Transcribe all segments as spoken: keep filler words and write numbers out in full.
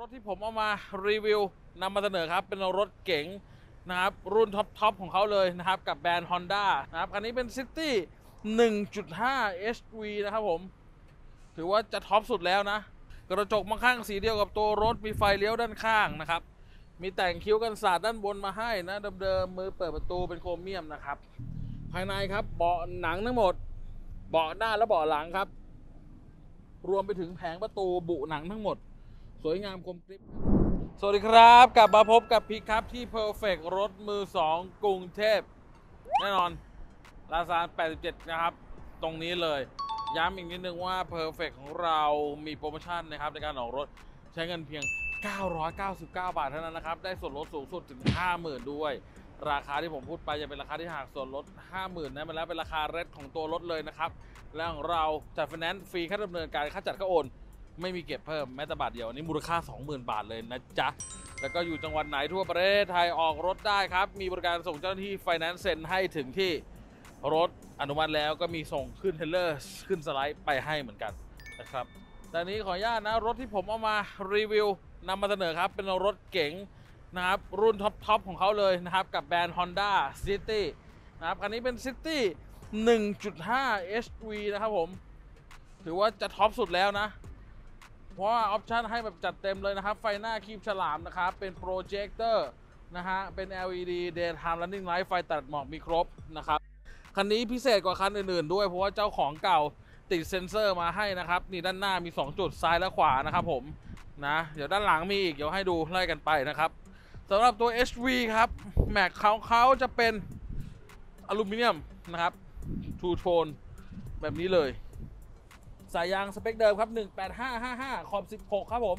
รถที่ผมเอามารีวิวนำมาเสนอครับเป็นรถเก๋งนะครับรุ่นท็อปทอปของเขาเลยนะครับกับแบรนด์ Honda นะครับคันนี้เป็น City หนึ่งจุดห้า เอช วี นะครับผมถือว่าจะท็อปสุดแล้วนะกระจกมองข้างสีเดียวกับตัวรถมีไฟเลี้ยวด้านข้างนะครับมีแต่งคิ้วกันศาสตร์ด้านบนมาให้นะเดิมๆมือเปิดประตูเป็นโครเมียมนะครับภายในครับเบาะหนังทั้งหมดเบาะหน้าและเบาะหลังครับรวมไปถึงแผงประตูบุหนังทั้งหมดสวยงามคมกริบสวัสดีครับกลับมาพบกับพีครับที่ Perfect รถมือสองกรุงเทพแน่นอนลาซานแปดสิบเจ็ดนะครับตรงนี้เลยย้ำอีกนิดนึงว่า Perfect ของเรามีโปรโมชั่นนะครับในการออกรถใช้เงินเพียงเก้าร้อยเก้าสิบเก้าบาทเท่านั้นนะครับได้ส่วนลดสูงสุดถึง ห้าหมื่น ด้วยราคาที่ผมพูดไปจะเป็นราคาที่หักส่วนลด ห้าหมื่น นะมันแล้วเป็นราคาเรทของตัวรถเลยนะครับและของเราจัดไฟแนนซ์ฟรีค่าดำเนินการค่าจัดค่าโอนไม่มีเก็บเพิ่มแม้แต่บาทเดียวอันนี้มูลค่า สองหมื่น บาทเลยนะจ๊ะแล้วก็อยู่จังหวัดไหนทั่วประเทศไทยออกรถได้ครับมีบริการส่งเจ้าหน้าที่ไฟแนนซ์เซ็นให้ถึงที่รถอนุมัติแล้วก็มีส่งขึ้นเทรลเลอร์ขึ้นสไลด์ไปให้เหมือนกันนะครับแต่นี้ขออนุญาตนะรถที่ผมเอามารีวิวนำมาเสนอครับเป็นรถเก๋งนะครับรุ่นท็อปทอปของเขาเลยนะครับกับแบรนด์ Honda City นะครับคันนี้เป็น City หนึ่งจุดห้า เอช วี นะครับผมถือว่าจะท็อปสุดแล้วนะเพราะว่าออปชันให้แบบจัดเต็มเลยนะครับไฟหน้าครีบฉลามนะครับเป็นโปรเจคเตอร์นะฮะเป็น แอล อี ดี Daytime Running Light ไฟตัดหมอกมีครบนะครับคันนี้พิเศษกว่าคันอื่นๆด้วยเพราะว่าเจ้าของเก่าติดเซ็นเซอร์มาให้นะครับนี่ด้านหน้ามีสองจุดซ้ายและขวานะครับผมนะเดี๋ยวด้านหลังมีอีกเดี๋ยวให้ดูไล่กันไปนะครับสำหรับตัว เอช วี ครับแม็กเขาเขาจะเป็นอลูมิเนียมนะครับทูโทนแบบนี้เลยสายยางสเปคเดิมครับหนึ่งแปดห้าห้าห้าขอบสิบหกครับผม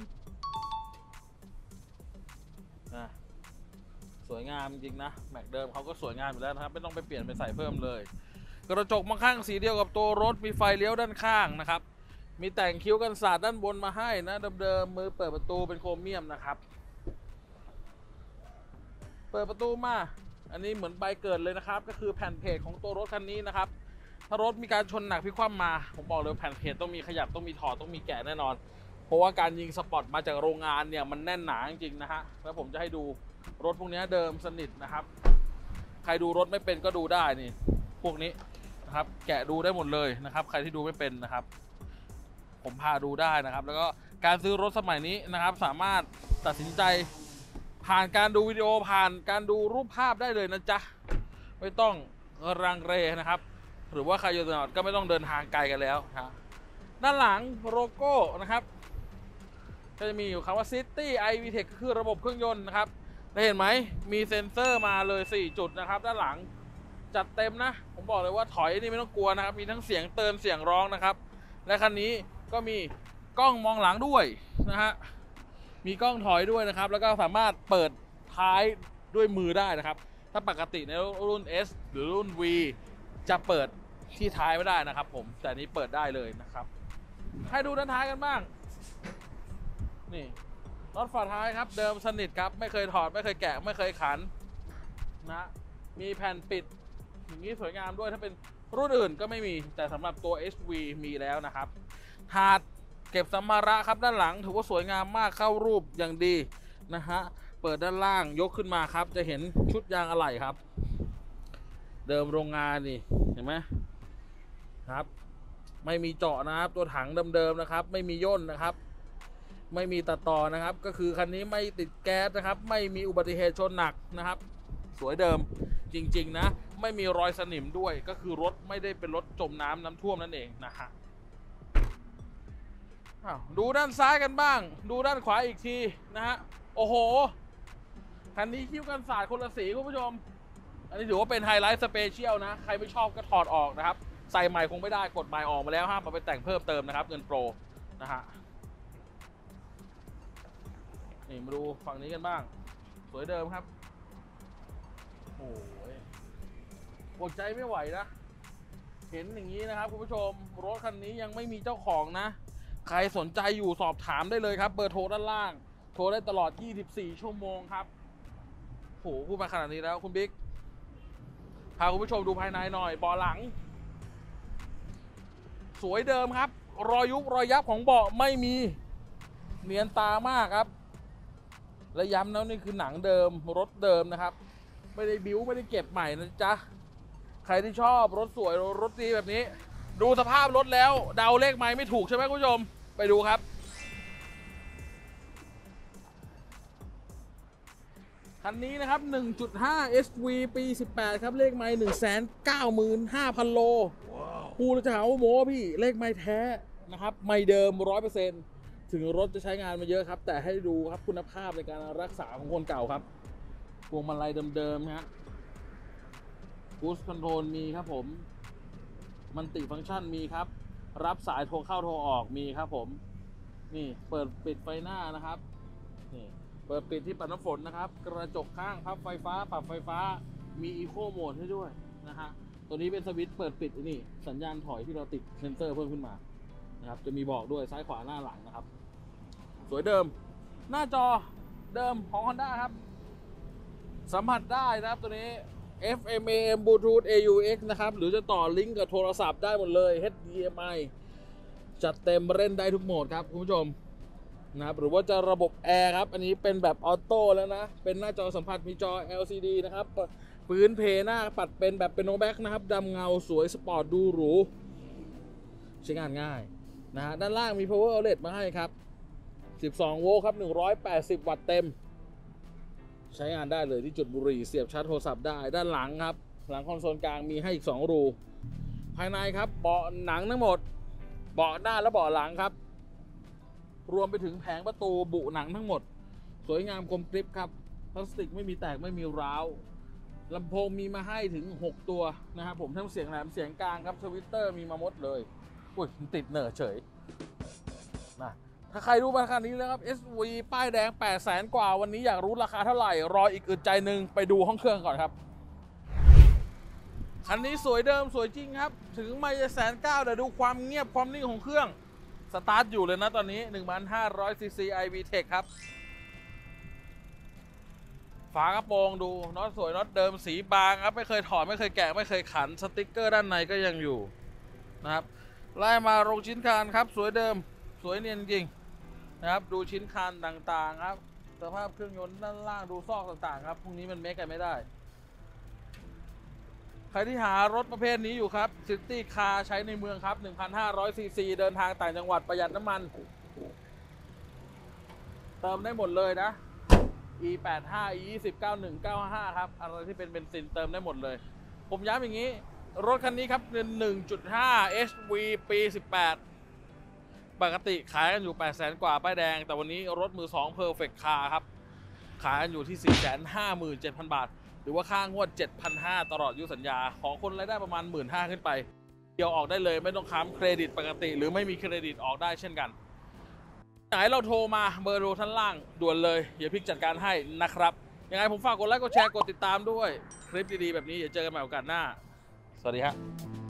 นะสวยงามจริงนะแม็กเดิมเขาก็สวยงามอยู่แล้วนะครับไม่ต้องไปเปลี่ยนไปใส่เพิ่มเลยกระจกมองข้างสีเดียวกับตัวรถมีไฟเลี้ยวด้านข้างนะครับมีแต่งคิ้วกันศาสตร์ด้านบนมาให้นะเดิมๆมือเปิดประตูเป็นโครเมียมนะครับเปิดประตูมาอันนี้เหมือนใบเกิดเลยนะครับก็คือแผ่นเพจของตัวรถคันนี้นะครับถ้ารถมีการชนหนักพลิกคว่ำมาผมบอกเลยแผ่นเพจต้องมีขยับต้องมีถอดต้องมีแกะแน่นอนเพราะว่าการยิงสปอตมาจากโรงงานเนี่ยมันแน่นหนาจริงๆนะฮะแล้วผมจะให้ดูรถพวกนี้เดิมสนิทนะครับใครดูรถไม่เป็นก็ดูได้นี่พวกนี้นะครับแกะดูได้หมดเลยนะครับใครที่ดูไม่เป็นนะครับผมพาดูได้นะครับแล้วก็การซื้อรถสมัยนี้นะครับสามารถตัดสินใจผ่านการดูวิดีโอผ่านการดูรูปภาพได้เลยนะจ๊ะไม่ต้องรังเรนะครับหรือว่าใครอยู่ต่างจังหวัดก็ไม่ต้องเดินทางไกลกันแล้วนะด้านหลังโลโก้นะครับก็จะมีอยู่คำว่า City ไอ วี ที อี คือระบบเครื่องยนต์นะครับได้เห็นไหมมีเซ็นเซอร์มาเลยสี่จุดนะครับด้านหลังจัดเต็มนะผมบอกเลยว่าถอยนี่ไม่ต้องกลัวนะครับมีทั้งเสียงเตือนเสียงร้องนะครับและคันนี้ก็มีกล้องมองหลังด้วยนะฮะมีกล้องถอยด้วยนะครับแล้วก็สามารถเปิดท้ายด้วยมือได้นะครับถ้าปกติในรุ่น S หรือรุ่น V จะเปิดที่ท้ายไม่ได้นะครับผมแต่นี้เปิดได้เลยนะครับให้ดูด้านท้ายกันบ้างนี่น็อตฝาท้ายครับเดิมสนิทครับไม่เคยถอดไม่เคยแกะไม่เคยขันนะมีแผ่นปิดอย่างนี้สวยงามด้วยถ้าเป็นรุ่นอื่นก็ไม่มีแต่สำหรับตัว เอช วี มีแล้วนะครับถาดเก็บสัมภาระครับด้านหลังถือว่าสวยงามมากเข้ารูปอย่างดีนะฮะเปิดด้านล่างยกขึ้นมาครับจะเห็นชุดยางอะไหล่ครับเดิมโรงงานนี่เห็นไหมครับไม่มีเจาะนะครับตัวถังเดิมๆนะครับไม่มีย่นนะครับไม่มีตัดต่อนะครับก็คือคันนี้ไม่ติดแก๊สนะครับไม่มีอุบัติเหตุชนหนักนะครับสวยเดิมจริงๆนะไม่มีรอยสนิมด้วยก็คือรถไม่ได้เป็นรถจมน้ำน้ำท่วมนั่นเองนะฮะดูด้านซ้ายกันบ้างดูด้านขวาอีกทีนะฮะโอ้โหคันนี้คิ้วกันศาสตร์คนละสีคุณผู้ชมอันนี้ถือว่าเป็นไฮไลท์สเปเชียลนะใครไม่ชอบก็ถอดออกนะครับใส่ใหม่คงไม่ได้กดใหม่ออกมาแล้วห้ามมาไปแต่งเพิ่มเติมนะครับเงินโปรนะฮะนี่มาดูฝั่งนี้กันบ้างสวยเดิมครับโอ้ยอดใจไม่ไหวนะเห็นอย่างนี้นะครับคุณผู้ชมรถคันนี้ยังไม่มีเจ้าของนะใครสนใจอยู่สอบถามได้เลยครับเบอร์โทรด้านล่างโทรได้ตลอดยี่สิบสี่ชั่วโมงครับโหพูดมาขนาดนี้แล้วคุณบิ๊กพาคุณผู้ชมดูภายในหน่อยเบาะหลังสวยเดิมครับรอยยุบรอยยับของเบาะไม่มีเนียนตามากครับและย้ำนะนี่คือหนังเดิมรถเดิมนะครับไม่ได้บิ้วไม่ได้เก็บใหม่นะจ๊ะใครที่ชอบรถสวยรถดีแบบนี้ดูสภาพรถแล้วเดาเลขไม้ไม่ถูกใช่ไหมคุณผู้ชมไปดูครับคันนี้นะครับ หนึ่งจุดห้า เอส วี ปี สิบแปด ครับเลขไม้ หนึ่งแสนเก้าหมื่นห้าพัน โลพูดจะหาว่าโม้พี่เลขไม้แท้นะครับไม่เดิม ร้อยเปอร์เซ็นต์ ถึงรถจะใช้งานมาเยอะครับแต่ให้ดูครับคุณภาพในการรักษาของคนเก่าครับพวงมาลัยเดิมๆฮะคูสคอนโทรลมีครับผมมันติฟังก์ชันมีครับรับสายโทรเข้าโทรออกมีครับผมนี่เปิดปิดไฟหน้านะครับนี่เปิดปิดที่ปัดน้ำฝนนะครับกระจกข้างพับไฟฟ้าปรับไฟฟ้ามีอีโคโหมดให้ด้วยนะฮะตัวนี้เป็นสวิตช์เปิดปิดนี่สัญญาณถอยที่เราติดเซนเซอร์เพิ่มขึ้นมานะครับจะมีบอกด้วยซ้ายขวาหน้าหลังนะครับสวยเดิมหน้าจอเดิมของ Honda ครับสัมผัสได้นะครับตัวนี้ เอฟ เอ็ม เอ เอ็ม Bluetooth เอ ยู เอ็กซ์ นะครับหรือจะต่อลิงก์กับโทรศัพท์ได้หมดเลย เอช ดี เอ็ม ไอ จัดเต็มเล่นได้ทุกโหมดครับคุณผู้ชมนะครับหรือว่าจะระบบแอร์ครับอันนี้เป็นแบบออโต้แล้วนะเป็นหน้าจอสัมผัสมีจอ แอล ซี ดี นะครับพื้นเพหน้าปัดเป็นแบบเป็นโนแบ็กนะครับดำเงาสวยสปอร์ตดูหรูใช้งานง่ายนะฮะด้านล่างมี power outlet มาให้ครับสิบสองโวลต์ครับหนึ่งร้อยแปดสิบวัตต์เต็มใช้งานได้เลยที่จุดบุหรี่เสียบชาร์จโทรศัพท์ได้ด้านหลังครับหลังคอนโซลกลางมีให้อีกสองรูภายในครับเบาะหนังทั้งหมดเบาะหน้าและเบาะหลังครับรวมไปถึงแผงประตูบุหนังทั้งหมดสวยงามคมกริบครับพลาสติกไม่มีแตกไม่มีร้าวลำโพงมีมาให้ถึงหกตัวนะครับผมทั้งเสียงแหลมเสียงกลางครับทวิตเตอร์มีมาหมดเลยอุ้ยติดเหน่อเฉยนะถ้าใครรู้ราคานี้แล้วครับ เอส วี ป้ายแดง แปดแสน กว่าวันนี้อยากรู้ราคาเท่าไหร่รออีกอึดใจหนึ่งไปดูห้องเครื่องก่อนครับคันนี้สวยเดิมสวยจริงครับถึงไม่จะแสนเก้าแต่ดูความเงียบความนิ่งของเครื่องสตาร์ทอยู่เลยนะตอนนี้ หนึ่งพันห้าร้อย ซี ซี ไอ วี Tech ครับฝากระโปรงดูน็อตสวยน็อตเดิมสีบางครับไม่เคยถอดไม่เคยแกะไม่เคยขันสติ๊กเกอร์ด้านในก็ยังอยู่นะครับไล่มาลงชิ้นคานครับสวยเดิมสวยเนียนจริงนะครับดูชิ้นคานต่างๆครับสภาพเครื่องยนต์ด้านล่างดูซอกต่างๆครับพวกนี้มันเมคกันไม่ได้ใครที่หารถประเภทนี้อยู่ครับซิตี้คาร์ใช้ในเมืองครับ หนึ่งพันห้าร้อย ซี ซี เดินทางต่างจังหวัดประหยัดน้ำมันเติมได้หมดเลยนะ อี แปดห้า อี ยี่สิบ เก้าหนึ่ง เก้าห้า ครับอะไรที่เป็นเบนซินเติมได้หมดเลยผมย้ำอย่างนี้รถคันนี้ครับเป็น หนึ่งจุดห้า เอส วี ปี สิบแปดปกติขายกันอยู่ แปดแสน กว่าป้ายแดงแต่วันนี้รถมือสอง Perfect Car ครับขายกันอยู่ที่ สี่แสนห้าหมื่นเจ็ดพัน บาทหรือว่าค่างวด เจ็ดพันห้าร้อย ตลอดอายุสัญญาของคนรายได้ประมาณ หนึ่งหมื่นห้าพัน ขึ้นไปเดียวออกได้เลยไม่ต้องค้ำเครดิตปกติหรือไม่มีเครดิตออกได้เช่นกันไหนเราโทรมาเบอร์โทรท่านล่างด่วนเลยอย่าพิกจัดการให้นะครับยังไงผมฝากกดไลค์กดแชร์กดติดตามด้วยคลิปดีๆแบบนี้อย่าเจอกันใหม่โอกาสหน้าสวัสดีครับ